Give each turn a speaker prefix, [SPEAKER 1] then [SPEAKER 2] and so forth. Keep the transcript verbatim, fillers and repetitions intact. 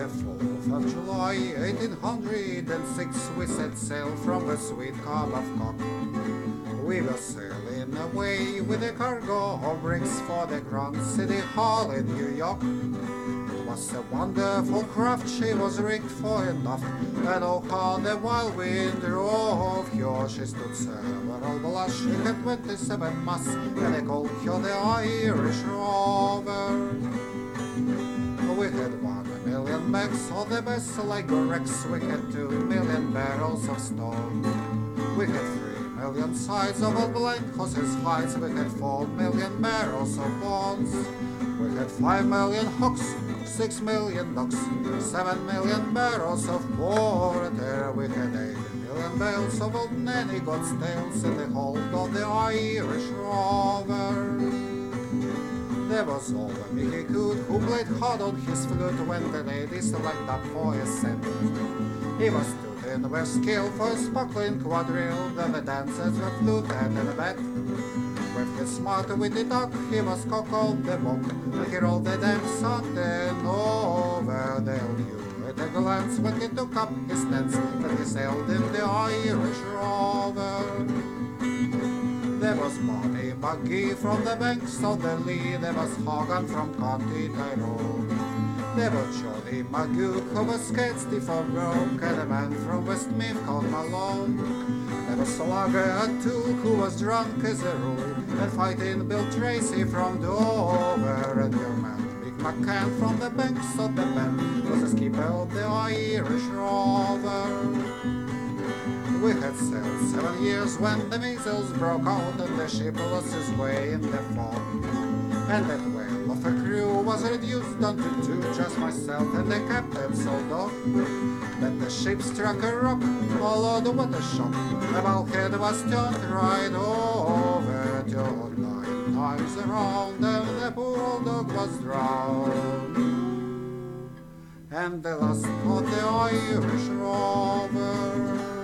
[SPEAKER 1] the fourth of July, eighteen hundred six, we set sail from the sweet Cape of Cock. We were sailing away with a cargo of bricks for the Grand City Hall in New York. It was a wonderful craft, she was rigged for enough, and oh how the wild wind drove her. She stood several blush, she had twenty-seven masts, and they called her the Irish Rover. We had one million bags of the best like wrecks, we had two million barrels of stone. We had three million sides of old blank horses' hides, we had four million barrels of bones. We had five million hooks, six million ducks, seven million barrels of porter. We had eight million bales of old nanny goat's tails in the hold of the Irish Rover. There was all the Mickey could, who played hard on his flute when the ladies lined up for a cent. He was stood in their skill for a sparkling quadrille, then the dancers were flute and in a bet. With his smart witty talk, he was cock of the walk, and he rolled the dance on and over. They all knew at a glance when he took up his stance that he sailed in the Irish Rover. There was Marty Buggy from the banks of the Lee, there was Hogan from County Tyrone. There was Johnny Magoo, who was scared stiff or broke, and a man from West Meath called Malone. There was Slugger Tool, who was drunk as a rule, and fighting Bill Tracy from Dover. And your man Big McCann from the banks of the Bend was the skipper of the Irish Rover. We had sailed seven years when the measles broke out and the ship lost its way in the fog. And that whale of a crew was reduced down to two, just myself and the captain's old dog. Then the ship struck a rock, oh Lord, what a shock! The bulkhead was turned right over, till nine times around, and the poor old dog was drowned. And the last of the Irish Rover.